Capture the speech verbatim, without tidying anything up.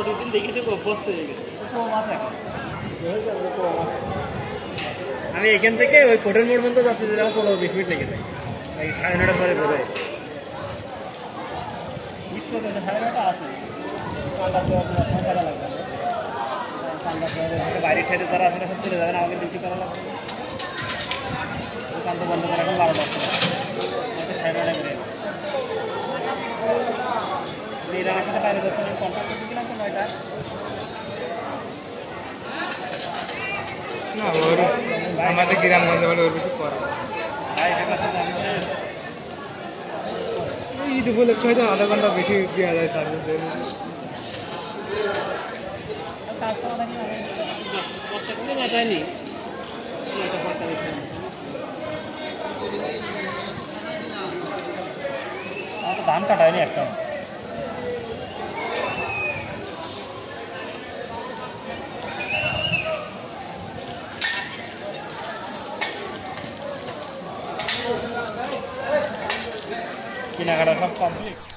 প্রতিদিন দেখি তো অভ্যস্ত হয়ে গেছে। আমি এখান থেকে ওই কোটের মোড় পর্যন্ত যাচ্ছি, আমার পনেরো বিশ মিনিট লেগে যায়। এই সাড়ে নটার পরে বোধহয় সাড়ে নটা আছে। বাইরের ঠেলে যারা আসলে সব চলে যাবেন, আমাকে ডিউটি করা লাগবে। দোকান তো বন্ধ করা এখন বারোটা সাড়ে নটা করে। ইরানের সাথে বাইরে যাচ্ছেন, আমি কন্ট্যাক্ট করতে গেলাম তো নয়টা। না ওর আমাদের গ্রামগঞ্জে বলে ওর বেশি করা ঈদ উপলক্ষে হয়তো আধা ঘন্টা বেশি দেওয়া যায় সার্ভিস। যায়নি আমার তো ধান কাটা হয়নি একটা। কেনাকাটা সব কমপ্লিট।